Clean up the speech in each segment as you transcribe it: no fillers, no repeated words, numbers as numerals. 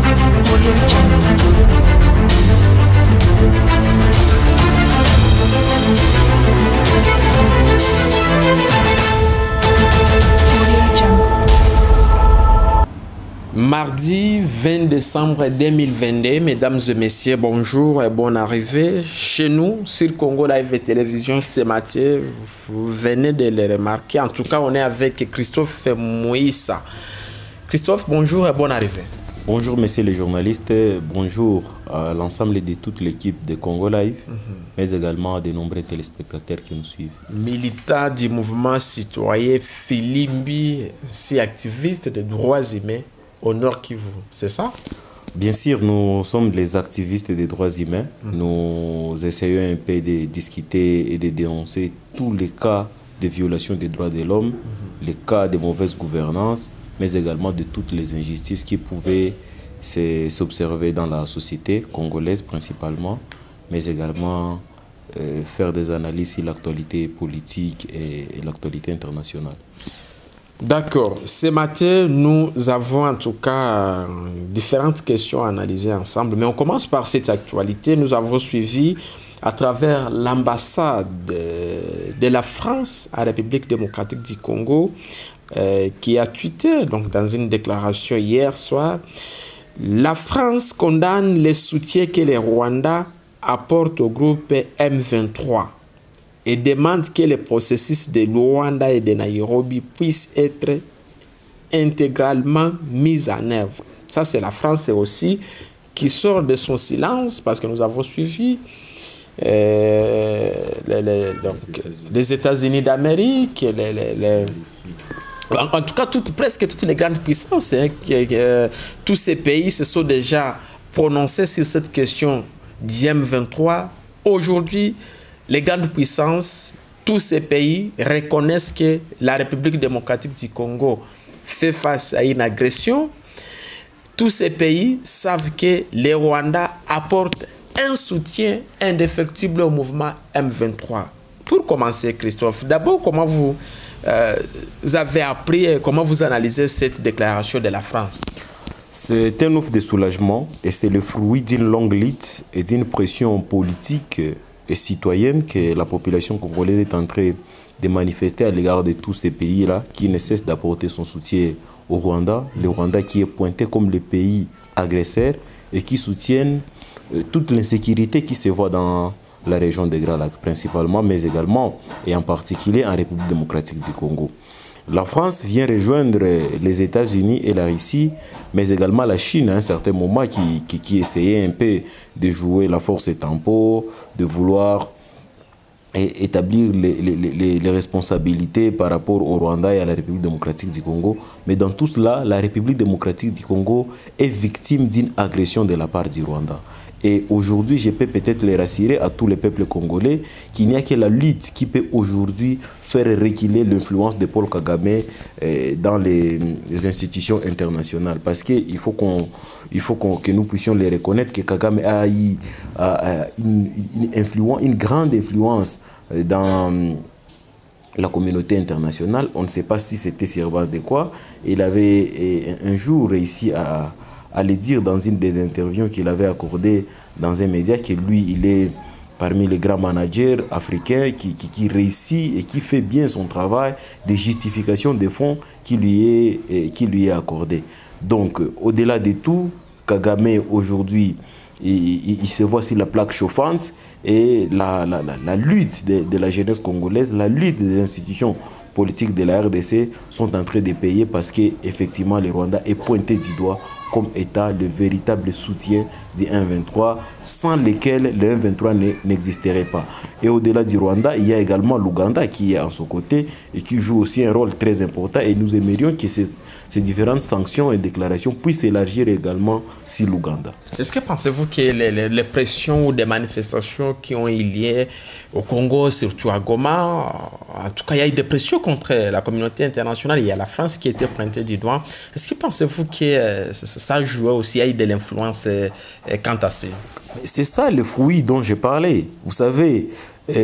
Mardi 20 décembre 2022, mesdames et messieurs, bonjour et bonne arrivée chez nous sur Congo Live Télévision ce matin. Vous venez de le remarquer. En tout cas, on est avec Christophe Moïsa. Christophe, bonjour et bonne arrivée. Bonjour, messieurs les journalistes. Bonjour à l'ensemble de toute l'équipe de Congo Live, mais également à de nombreux téléspectateurs qui nous suivent. Militant du mouvement citoyen Filimbi, si activiste des droits humains au Nord Kivu, c'est ça? Bien sûr, nous sommes les activistes des droits humains. Nous essayons un peu de discuter et de dénoncer tous les cas de violation des droits de l'homme, les cas de mauvaise gouvernance, mais également de toutes les injustices qui pouvaient s'observer dans la société congolaise principalement, mais également faire des analyses sur l'actualité politique et l'actualité internationale. D'accord. Ce matin, nous avons en tout cas différentes questions à analyser ensemble. Mais on commence par cette actualité. Nous avons suivi à travers l'ambassade de la France à la République démocratique du Congo qui a tweeté donc, dans une déclaration hier soir. La France condamne les soutiens que le Rwanda apporte au groupe M23. Et demande que le processus de Luanda et de Nairobi puisse être intégralement mis en œuvre. Ça, c'est la France aussi qui sort de son silence parce que nous avons suivi les États-Unis d'Amérique, en tout cas presque toutes les grandes puissances, hein, tous ces pays se sont déjà prononcés sur cette question du M23. Aujourd'hui, les grandes puissances, tous ces pays reconnaissent que la République démocratique du Congo fait face à une agression. Tous ces pays savent que le Rwanda apporte un soutien indéfectible au mouvement M23. Pour commencer, Christophe, d'abord, comment vous avez appris, comment vous analysez cette déclaration de la France? C'est un ouf de soulagement et c'est le fruit d'une longue lutte et d'une pression politique et citoyenne que la population congolaise est en train de manifester à l'égard de tous ces pays-là qui ne cessent d'apporter son soutien au Rwanda. Le Rwanda qui est pointé comme le pays agresseur et qui soutiennent toute l'insécurité qui se voit dans la région des Grands Lacs principalement, mais également et en particulier en République démocratique du Congo. La France vient rejoindre les États-Unis et la Russie, mais également la Chine à un certain moment qui essayait un peu de jouer la force et tempo, de vouloir établir les responsabilités par rapport au Rwanda et à la République démocratique du Congo. Mais dans tout cela, la République démocratique du Congo est victime d'une agression de la part du Rwanda. Et aujourd'hui, je peux peut-être les rassurer à tous les peuples congolais qu'il n'y a que la lutte qui peut aujourd'hui faire reculer l'influence de Paul Kagame dans les institutions internationales. Parce qu'il faut que nous puissions les reconnaître que Kagame a eu une grande influence dans la communauté internationale. On ne sait pas si c'était sur base de quoi. Il avait un jour réussi à le dire dans une des interviews qu'il avait accordées dans un média que lui, il est parmi les grands managers africains qui réussit et qui fait bien son travail de justification des fonds qui lui est accordé. Donc, au-delà de tout, Kagame aujourd'hui, il se voit sur la plaque chauffante et la lutte de la jeunesse congolaise, la lutte des institutions politiques de la RDC sont en train de payer parce qu'effectivement, le Rwanda est pointé du doigt comme étant le véritable soutien du M23, sans lesquels le M23 n'existerait pas. Et au-delà du Rwanda, il y a également l'Ouganda qui est à son côté et qui joue aussi un rôle très important. Et nous aimerions que ces différentes sanctions et déclarations puissent s'élargir également sur l'Ouganda. Est-ce que pensez-vous que les pressions ou des manifestations qui ont eu lieu au Congo, surtout à Goma, en tout cas, il y a eu des pressions contre la communauté internationale, il y a la France qui était pointée du doigt. Est-ce que pensez-vous que ça jouait aussi, il y a eu de l'influence quant à ça? C'est ça le fruit dont j'ai parlé. Vous savez,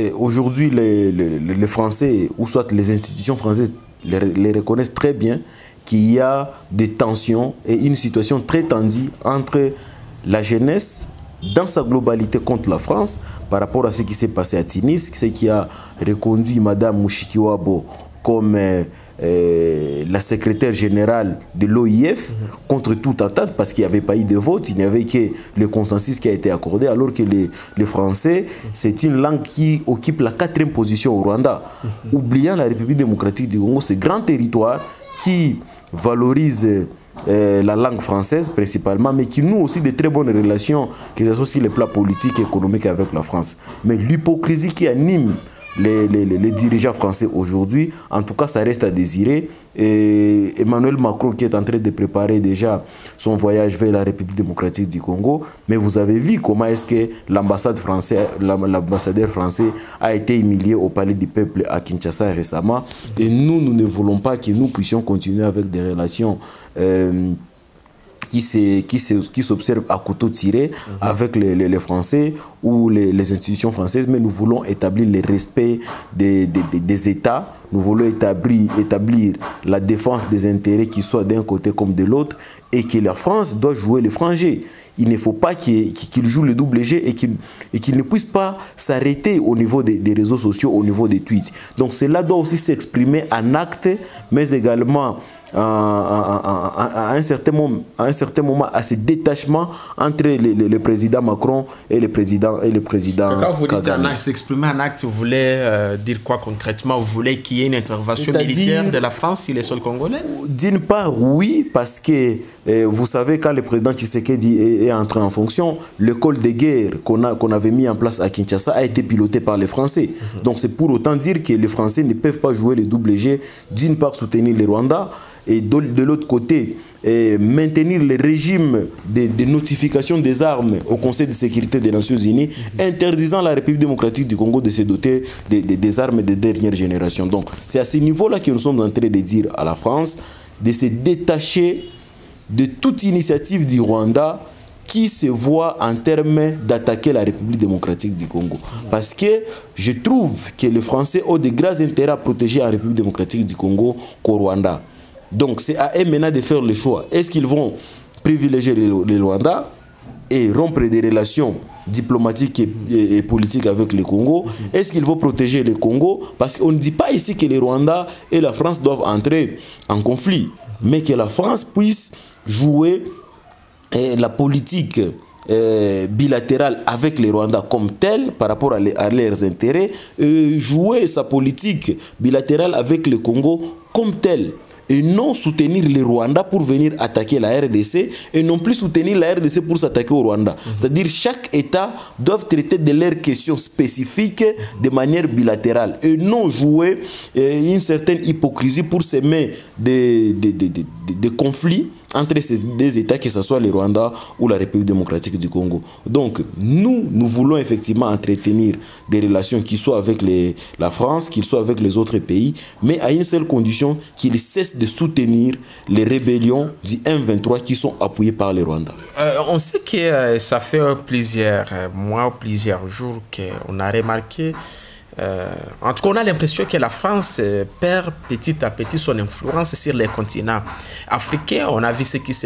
aujourd'hui, les Français, ou soit les institutions françaises, les reconnaissent très bien qu'il y a des tensions et une situation très tendue entre la jeunesse dans sa globalité contre la France par rapport à ce qui s'est passé à Tunis, ce qui a reconduit Mme Mushikiwabo comme la secrétaire générale de l'OIF contre toute attente parce qu'il n'y avait pas eu de vote, il n'y avait que le consensus qui a été accordé, alors que les Français, c'est une langue qui occupe la 4e position au Rwanda. Oubliant la République démocratique du Congo, ce grand territoire qui valorise la langue française principalement, mais qui noue aussi de très bonnes relations, que ce soit sur les plans politiques et économiques avec la France. Mais l'hypocrisie qui anime les dirigeants français aujourd'hui, en tout cas, ça reste à désirer. Et Emmanuel Macron qui est en train de préparer déjà son voyage vers la République démocratique du Congo, mais vous avez vu comment est-ce que l'ambassadeur français a été humilié au Palais du Peuple à Kinshasa récemment. Et nous ne voulons pas que nous puissions continuer avec des relations qui s'observent à couteau tiré avec les Français ou les institutions françaises, mais nous voulons établir le respect des États, nous voulons établir la défense des intérêts qui soient d'un côté comme de l'autre, et que la France doit jouer le franc jeu. Il ne faut pas qu'il joue le double jeu et qu'il ne puisse pas s'arrêter au niveau des réseaux sociaux, au niveau des tweets. Donc cela doit aussi s'exprimer en actes, mais également à un certain moment, à ce détachement entre le président Macron et le président Quand vous dites Kagame. s'exprimer en acte, vous voulez dire quoi concrètement? Vous voulez qu'il y ait une intervention militaire de la France sur les sols congolais? D'une part, oui, parce que vous savez, quand le président Tshisekedi est entré en fonction, l'école de guerre qu'on avait mis en place à Kinshasa a été pilotée par les Français. Donc c'est pour autant dire que les Français ne peuvent pas jouer le double jeu, d'une part soutenir les Rwandais, et de l'autre côté, maintenir le régime de notification des armes au Conseil de sécurité des Nations Unies, interdisant la République démocratique du Congo de se doter des armes de dernière génération. Donc c'est à ce niveau-là que nous sommes en train de dire à la France de se détacher de toute initiative du Rwanda qui se voit en termes d'attaquer la République démocratique du Congo. Parce que je trouve que les Français ont de grands intérêts à protéger la République démocratique du Congo qu'au Rwanda. Donc c'est à eux maintenant de faire le choix. Est-ce qu'ils vont privilégier le Rwanda et rompre des relations diplomatiques et politiques avec le Congo? Est-ce qu'ils vont protéger le Congo? Parce qu'on ne dit pas ici que le Rwanda et la France doivent entrer en conflit, mais que la France puisse jouer la politique bilatérale avec les Rwandais comme tel par rapport à leurs intérêts, jouer sa politique bilatérale avec le Congo comme tel, et non soutenir le Rwanda pour venir attaquer la RDC, et non plus soutenir la RDC pour s'attaquer au Rwanda. C'est-à-dire chaque État doit traiter de leurs questions spécifiques de manière bilatérale, et non jouer une certaine hypocrisie pour semer des conflits entre ces deux États, que ce soit le Rwanda ou la République démocratique du Congo. Donc, nous voulons effectivement entretenir des relations qui soient avec la France, qu'ils soient avec les autres pays, mais à une seule condition, qu'ils cessent de soutenir les rébellions du M23 qui sont appuyées par le Rwanda. On sait que ça fait plusieurs mois, plusieurs jours qu'on a remarqué. En tout cas, on a l'impression que la France perd petit à petit son influence sur les continents africains. On a vu ce qui s'est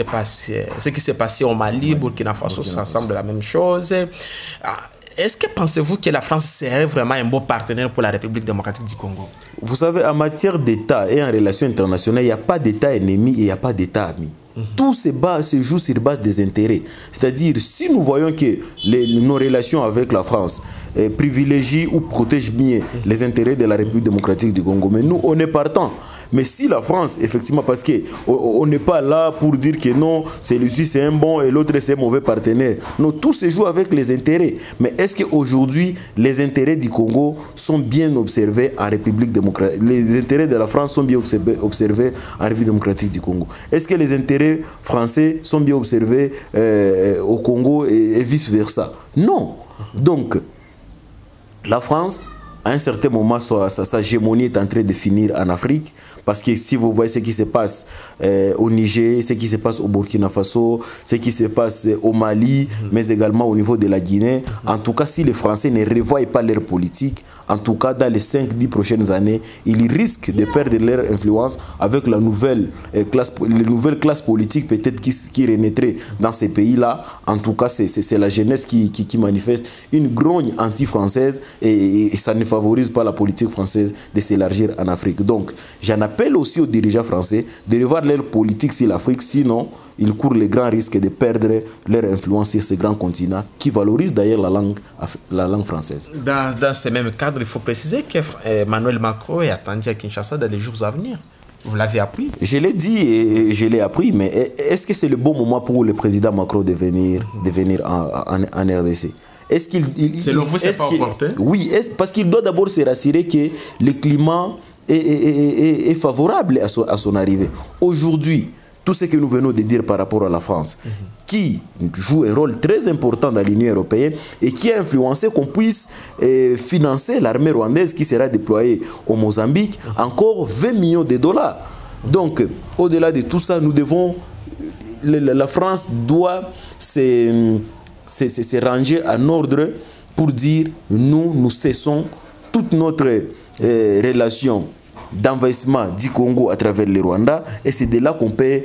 passé au Mali, Burkina Faso, ça semble la même chose. Est-ce que pensez-vous que la France serait vraiment un bon partenaire pour la République démocratique du Congo? Vous savez, en matière d'État et en relations internationales, il n'y a pas d'État ennemi et il n'y a pas d'État ami. Tout se joue sur base des intérêts. C'est-à-dire, si nous voyons que nos relations avec la France privilégient ou protègent mieux les intérêts de la République démocratique du Congo, mais nous, on est partant. Mais si la France, effectivement, parce qu'on n'est pas là pour dire que non, celui-ci c'est un bon et l'autre c'est un mauvais partenaire. Non, tout se joue avec les intérêts. Mais est-ce qu'aujourd'hui, les intérêts du Congo sont bien observés en République démocratique? Les intérêts de la France sont bien observés en République démocratique du Congo. Est-ce que les intérêts français sont bien observés au Congo et vice-versa? Non. Donc, la France à un certain moment, sa hégémonie est en train de finir en Afrique. Parce que si vous voyez ce qui se passe au Niger, ce qui se passe au Burkina Faso, ce qui se passe au Mali, mais également au niveau de la Guinée, en tout cas, si les Français ne revoient pas leur politique, en tout cas, dans les 5-10 prochaines années, ils risquent de perdre leur influence avec la nouvelle classe politique peut-être qui renaîtrait dans ces pays-là. En tout cas, c'est la jeunesse qui manifeste une grogne anti-française et ça ne favorise pas la politique française de s'élargir en Afrique. Donc, j'en appelle aussi aux dirigeants français de revoir leur politique sur l'Afrique, sinon ils courent le grand risque de perdre leur influence sur ce grand continent qui valorise d'ailleurs la langue française. Dans ce même cadre, il faut préciser qu'Emmanuel Macron est attendu à Kinshasa dans les jours à venir. Vous l'avez appris? Je l'ai dit et je l'ai appris, mais est-ce que c'est le bon moment pour le président Macron de venir en RDC? Selon vous, c'est pas opportun? Oui, parce qu'il doit d'abord se rassurer que le climat est favorable à son arrivée. Aujourd'hui, tout ce que nous venons de dire par rapport à la France, qui joue un rôle très important dans l'Union européenne et qui a influencé qu'on puisse financer l'armée rwandaise qui sera déployée au Mozambique, encore 20 millions de dollars. Donc, au-delà de tout ça, nous devons, la France doit se ranger en ordre pour dire nous cessons toute notre relation d'envahissement du Congo à travers le Rwanda, et c'est de là qu'on peut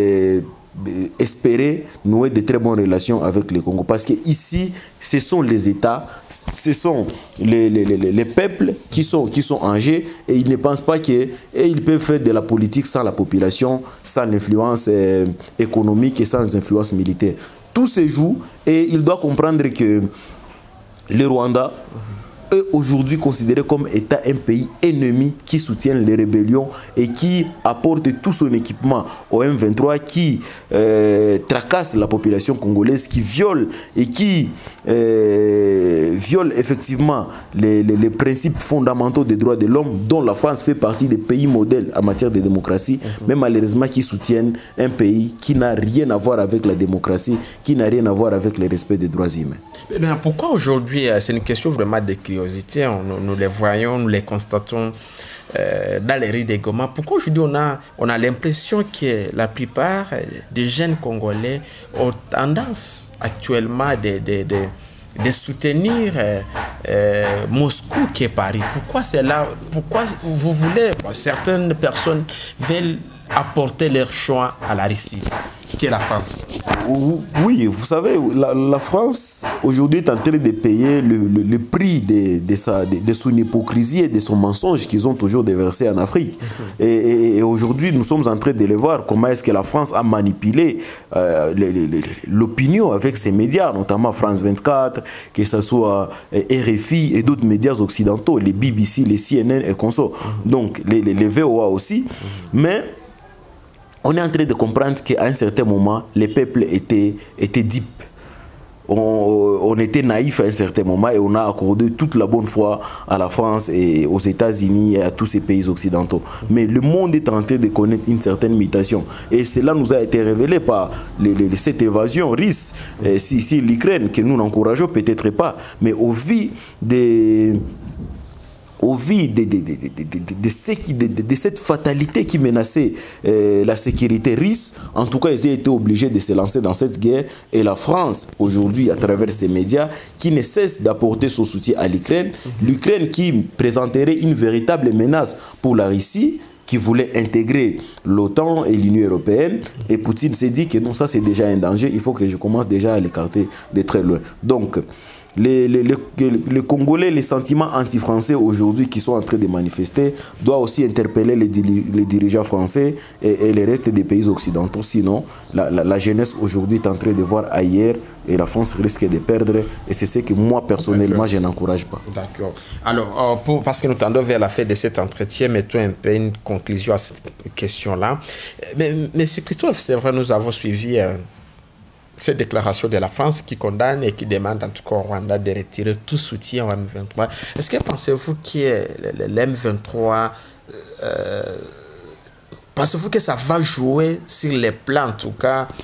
espérer nouer de très bonnes relations avec le Congo, parce que ici ce sont les États, ce sont les peuples qui sont en jeu, et ils ne pensent pas qu'ils peuvent faire de la politique sans la population, sans l'influence économique et sans influence militaire. Tout se joue, et il doit comprendre que le Rwanda est aujourd'hui considéré comme étant un pays ennemi qui soutient les rébellions et qui apporte tout son équipement au M23, qui tracasse la population congolaise, qui viole et qui viole effectivement les principes fondamentaux des droits de l'homme, dont la France fait partie des pays modèles en matière de démocratie, mais malheureusement qui soutiennent un pays qui n'a rien à voir avec la démocratie, qui n'a rien à voir avec le respect des droits humains. Mais pourquoi aujourd'hui, c'est une question vraiment de curiosité, nous les voyons, nous les constatons dans les rues de Goma. Pourquoi aujourd'hui on a l'impression que la plupart des jeunes Congolais ont tendance actuellement de soutenir Moscou qui est Paris? Pourquoi c'est là? Pourquoi vous voulez, certaines personnes veulent apporter leur choix à la Russie, qui est la France? Oui, vous savez, la France aujourd'hui est en train de payer le prix de son hypocrisie et de son mensonge qu'ils ont toujours déversé en Afrique. Et aujourd'hui, nous sommes en train de le voir, comment est-ce que la France a manipulé l'opinion avec ses médias, notamment France 24, que ce soit RFI et d'autres médias occidentaux, les BBC, les CNN et consorts. Donc, les VOA aussi. Mais on est en train de comprendre qu'à un certain moment, les peuples étaient deep. On était naïfs à un certain moment, et on a accordé toute la bonne foi à la France et aux États-Unis et à tous ces pays occidentaux. Mais le monde est en train de connaître une certaine mutation. Et cela nous a été révélé par cette évasion russe si l'Ukraine, que nous n'encourageons peut-être pas. Mais au vu de cette fatalité qui menaçait la sécurité russe, en tout cas, ils ont été obligés de se lancer dans cette guerre. Et la France, aujourd'hui, à travers ses médias, qui ne cesse d'apporter son soutien à l'Ukraine, l'Ukraine qui présenterait une véritable menace pour la Russie, qui voulait intégrer l'OTAN et l'Union européenne. Et Poutine s'est dit que non, ça c'est déjà un danger, il faut que je commence déjà à l'écarter de très loin. Donc, les Congolais, les sentiments anti-français aujourd'hui qui sont en train de manifester, doivent aussi interpeller les dirigeants français et les restes des pays occidentaux. Sinon, la jeunesse aujourd'hui est en train de voir ailleurs, et la France risque de perdre. Et c'est ce que moi, personnellement, je n'encourage pas. D'accord. Alors, parce que nous tendons vers la fin de cet entretien, mettons un peu une conclusion à cette question-là. Mais M. Christophe, c'est vrai, nous avons suivi cette déclaration de la France qui condamne et qui demande en tout cas au Rwanda de retirer tout soutien au M23. Est-ce que pensez-vous que l'M23, pensez-vous que ça va jouer sur les plans en tout cas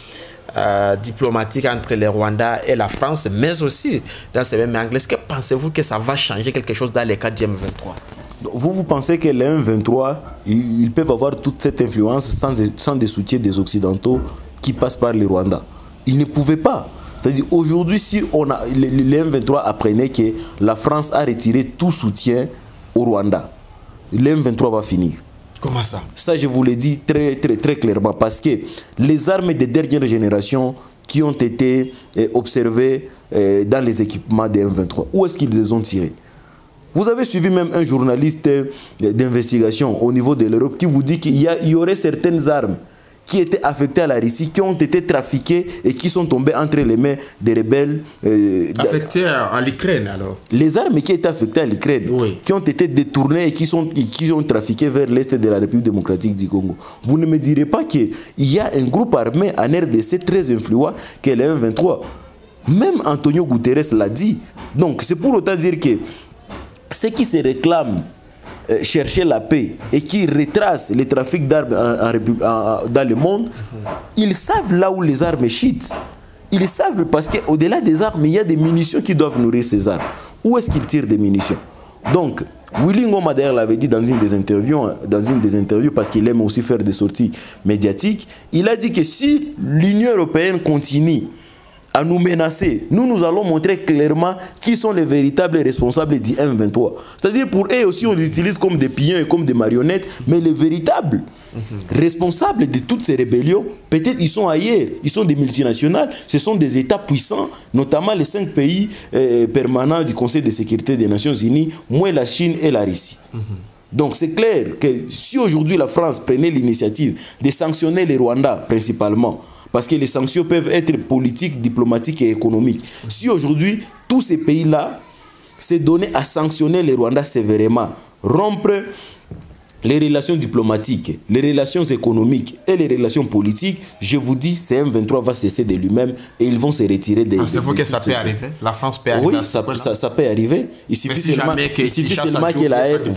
diplomatique entre le Rwanda et la France, mais aussi dans ce même angle. Est-ce que pensez-vous que ça va changer quelque chose dans les cas du M23? Vous pensez que les M23, ils peuvent avoir toute cette influence sans des soutiens des Occidentaux qui passent par le Rwanda? Ils ne pouvaient pas. C'est-à-dire aujourd'hui, si les M23 apprenaient que la France a retiré tout soutien au Rwanda, les M23 va finir. Comment ça? Ça, je vous l'ai dit très clairement, parce que les armes des dernières générations qui ont été observées dans les équipements des M23, où est-ce qu'ils les ont tirés? Vous avez suivi même un journaliste d'investigation au niveau de l'Europe qui vous dit qu'il y aurait certaines armes qui étaient affectés à la Russie, qui ont été trafiqués et qui sont tombés entre les mains des rebelles. Affectés à l'Ukraine alors? Les armes qui étaient affectées à l'Ukraine, oui, qui ont été détournées et qui ont trafiqué vers l'est de la République démocratique du Congo. Vous ne me direz pas qu'il y a un groupe armé en RDC très influent qui est le M23. Même Antonio Guterres l'a dit. Donc c'est pour autant dire que ceux qui se réclament chercher la paix et qui retracent les trafics d'armes dans le monde, ils savent là où les armes chutent. Ils savent parce qu'au-delà des armes, il y a des munitions qui doivent nourrir ces armes. Où est-ce qu'ils tirent des munitions? Donc, Willy Ngoma d'ailleurs l'avait dit dans une des interviews, parce qu'il aime aussi faire des sorties médiatiques, il a dit que si l'Union européenne continue à nous menacer, nous allons montrer clairement qui sont les véritables responsables du M23. C'est-à-dire pour eux aussi, on les utilise comme des pions et comme des marionnettes, mais les véritables responsables de toutes ces rébellions, peut-être ils sont ailleurs, ils sont des multinationales, ce sont des États puissants, notamment les 5 pays permanents du Conseil de sécurité des Nations Unies, moins la Chine et la Russie. Donc c'est clair que si aujourd'hui la France prenait l'initiative de sanctionner les Rwandais principalement, parce que les sanctions peuvent être politiques, diplomatiques et économiques. Si aujourd'hui, tous ces pays-là se donnaient à sanctionner les Rwandais sévèrement, rompre les relations diplomatiques, les relations économiques et les relations politiques, je vous dis, CM23 va cesser de lui-même et ils vont se retirer des... Pensez-vous que ça peut arriver? La France peut arriver? Oui, ça peut arriver. Il suffit seulement que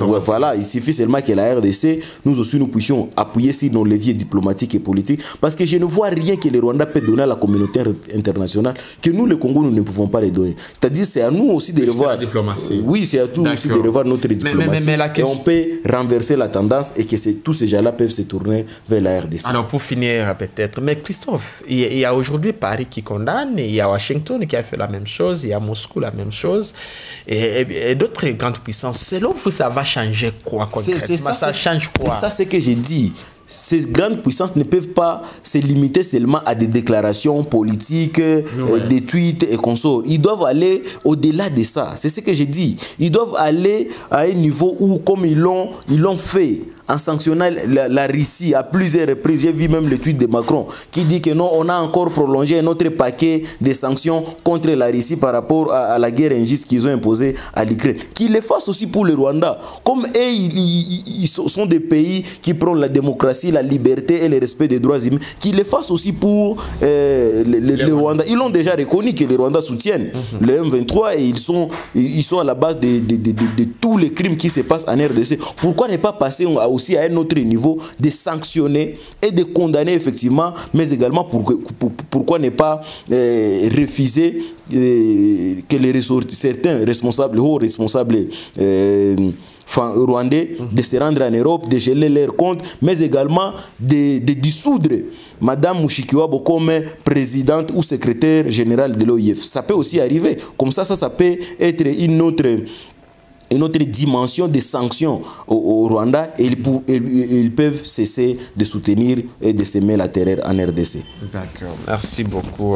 la RDC, nous aussi, nous puissions appuyer sur nos leviers diplomatiques et politiques, parce que je ne vois rien que le Rwanda peut donner à la communauté internationale que nous, le Congo, nous ne pouvons pas les donner. C'est-à-dire, c'est à nous aussi de revoir... la diplomatie. Oui, c'est à nous aussi de revoir notre diplomatie. Mais la question... Et on peut renverser la tendance et que tous ces gens-là peuvent se tourner vers la RDC. Alors pour finir peut-être, mais Christophe, il y a aujourd'hui Paris qui condamne, il y a Washington qui a fait la même chose, il y a Moscou la même chose, et d'autres grandes puissances. Selon vous, ça va changer quoi concrètement? Ça change quoi? C'est ça ce que j'ai dit. Ces grandes puissances ne peuvent pas se limiter seulement à des déclarations politiques, des tweets et consorts. Ils doivent aller au-delà de ça. C'est ce que j'ai dit. Ils doivent aller à un niveau où, comme ils l'ont fait, en sanctionnant la Russie à plusieurs reprises. J'ai vu même le tweet de Macron qui dit que non, on a encore prolongé un autre paquet de sanctions contre la Russie par rapport à la guerre injuste qu'ils ont imposée à l'Ukraine. Qu'ils le fassent aussi pour le Rwanda. Comme eux, ils sont des pays qui prennent la démocratie, la liberté et le respect des droits humains, qu'ils le fassent aussi pour le Rwanda. Ils l'ont déjà reconnu que les Rwandais soutiennent le M23 et ils sont à la base de tous les crimes qui se passent en RDC. Pourquoi ne pas passer aussi à un autre niveau de sanctionner et de condamner effectivement, mais également pourquoi ne pas refuser que certains responsables, hauts responsables rwandais, de se rendre en Europe, de geler leurs comptes, mais également de dissoudre Madame Mushikiwabo comme présidente ou secrétaire générale de l'OIF. Ça peut aussi arriver. Comme ça peut être une autre dimension de sanctions au Rwanda, et ils peuvent cesser de soutenir et de semer la terreur en RDC. D'accord. Merci beaucoup,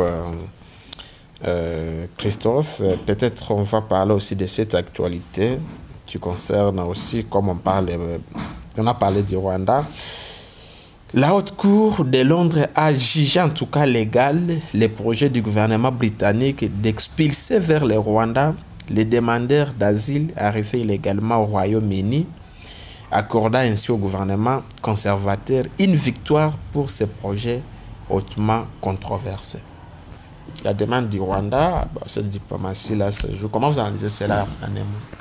Christophe. Peut-être on va parler aussi de cette actualité qui concerne aussi, comme on a parlé du Rwanda. La Haute Cour de Londres a jugé en tout cas légal le projet du gouvernement britannique d'expulser vers le Rwanda les demandeurs d'asile arrivés illégalement au Royaume-Uni, accordant ainsi au gouvernement conservateur une victoire pour ce projet hautement controversé. La demande du Rwanda, cette diplomatie-là, comment vous analysez cela en un mot?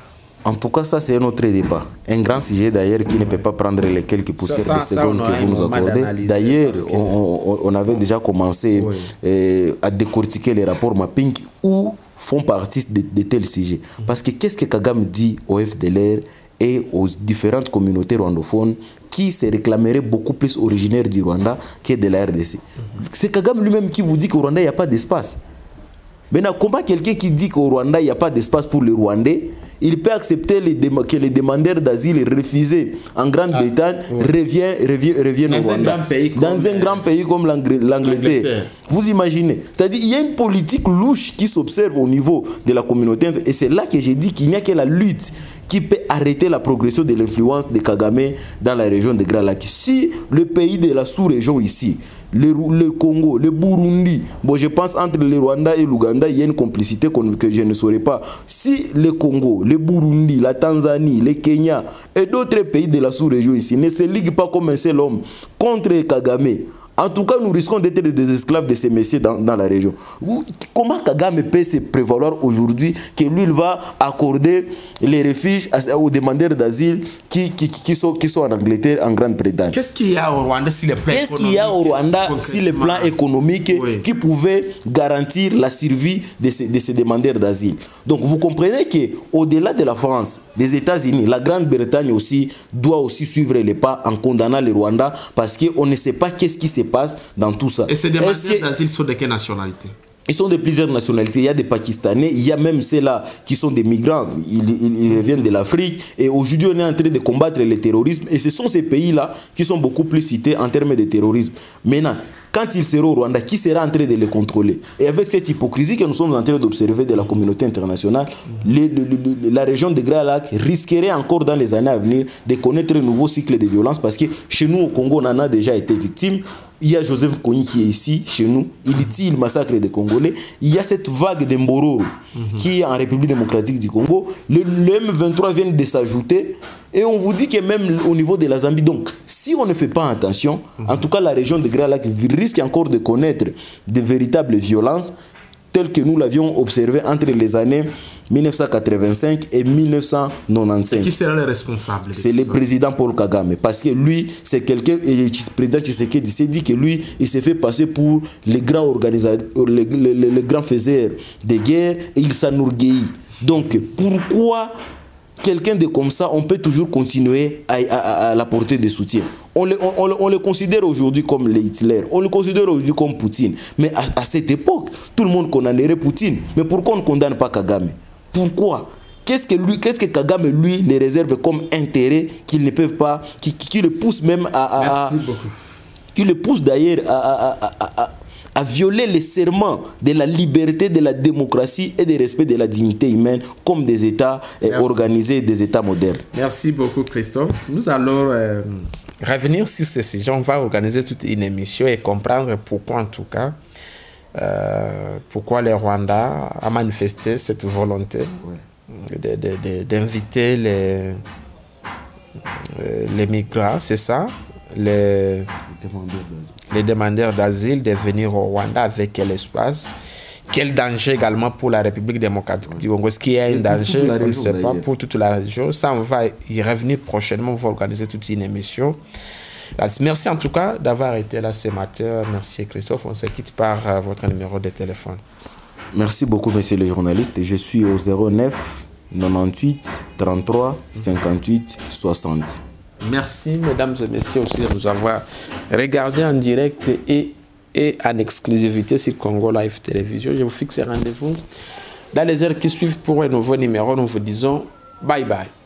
En tout cas, ça c'est un autre débat. Un grand sujet d'ailleurs qui ne peut pas prendre les quelques poussières de secondes que vous nous accordez. D'ailleurs, on avait déjà commencé à décortiquer les rapports mapping où font partie de tels sujets. Parce que qu'est-ce que Kagame dit au FDLR et aux différentes communautés rwandophones qui se réclameraient beaucoup plus originaires du Rwanda que de la RDC? C'est Kagame lui-même qui vous dit qu'au Rwanda, il n'y a pas d'espace. Maintenant, comment quelqu'un qui dit qu'au Rwanda, il n'y a pas d'espace pour les Rwandais, il peut accepter que les demandeurs d'asile refusés en Grande-Bretagne reviennent au Rwanda. Dans un grand pays comme l'Angleterre. Vous imaginez? C'est-à-dire qu'il y a une politique louche qui s'observe au niveau de la communauté. Et c'est là que j'ai dit qu'il n'y a que la lutte qui peut arrêter la progression de l'influence de Kagame dans la région de Grand Lac. Si le pays de la sous-région ici, le Congo, le Burundi, bon, je pense entre le Rwanda et l'Ouganda, il y a une complicité que je ne saurais pas. Si le Congo, le Burundi, la Tanzanie, le Kenya et d'autres pays de la sous-région ici ne se liguent pas comme un seul homme contre Kagame, en tout cas, nous risquons d'être des esclaves de ces messieurs dans la région. Comment Kagame peut se prévaloir aujourd'hui que lui, il va accorder les refuges aux demandeurs d'asile qui sont en Angleterre, en Grande-Bretagne? Qu'est-ce qu'il y a au Rwanda sur le plan économique? Qu'est-ce qu'il y a au Rwanda sur le plan économique qui pouvait garantir la survie de ces demandeurs d'asile? Donc, vous comprenez qu'au-delà de la France, des États-Unis, la Grande-Bretagne aussi doit aussi suivre les pas en condamnant le Rwanda parce qu'on ne sait pas qu'est-ce qui se passe dans tout ça. Et ces demandeurs d'asile sont de quelle nationalité? Ils sont de plusieurs nationalités. Il y a des Pakistanais, il y a même ceux-là qui sont des migrants. Ils reviennent de l'Afrique. Et aujourd'hui, on est en train de combattre le terrorisme. Et ce sont ces pays-là qui sont beaucoup plus cités en termes de terrorisme. Maintenant, quand ils seront au Rwanda, qui sera en train de les contrôler? Et avec cette hypocrisie que nous sommes en train d'observer de la communauté internationale, la région de Grand Lac risquerait encore dans les années à venir de connaître un nouveau cycle de violence parce que chez nous, au Congo, on en a déjà été victime. Il y a Joseph Kony qui est ici, chez nous. Il tire le massacre des Congolais. Il y a cette vague de Mbororo qui est en République démocratique du Congo. Le M23 vient de s'ajouter. Et on vous dit que même au niveau de la Zambie, donc si on ne fait pas attention, en tout cas la région de Grand Lac risque encore de connaître de véritables violences telles que nous l'avions observé entre les années 1985 et 1995. Qui sera le responsable? C'est le président Paul Kagame. Parce que lui, c'est quelqu'un, et le président Tshisekedi s'est dit que lui, il s'est fait passer pour le grand organisateur, le grand faiseur de guerre, et il s'enorgueillit. Donc, pourquoi quelqu'un de comme ça, on peut toujours continuer à l'apporter des soutiens? On le considère aujourd'hui comme le Hitler, on le considère aujourd'hui comme Poutine. Mais à cette époque, tout le monde condamnerait Poutine. Mais pourquoi on ne condamne pas Kagame? Pourquoi? Qu'est-ce que Kagame, lui, les réserve comme intérêt qu'ils ne peuvent pas, qui le pousse même qui le pousse d'ailleurs à violer les serments de la liberté, de la démocratie et du respect de la dignité humaine comme des États organisés, des États modernes. Merci beaucoup, Christophe. Nous allons revenir sur ce sujet. On va organiser toute une émission et comprendre pourquoi, en tout cas, pourquoi le Rwanda a manifesté cette volonté d'inviter les migrants, c'est ça? Les demandeurs d'asile de venir au Rwanda avec quel espace, quel danger également pour la République démocratique du Congo. Est-ce qu'il y a un danger? On ne sait pas, pour toute la région. Ça, on va y revenir prochainement. On va organiser toute une émission. Merci en tout cas d'avoir été là ce matin. Merci Christophe. On se quitte par votre numéro de téléphone. Merci beaucoup, monsieur le journaliste. Je suis au 09 98 33 58 60. Merci, mesdames et messieurs, aussi de nous avoir regardé en direct et en exclusivité sur Congo Live Télévision. Je vous fixe rendez-vous dans les heures qui suivent pour un nouveau numéro. Nous vous disons bye bye.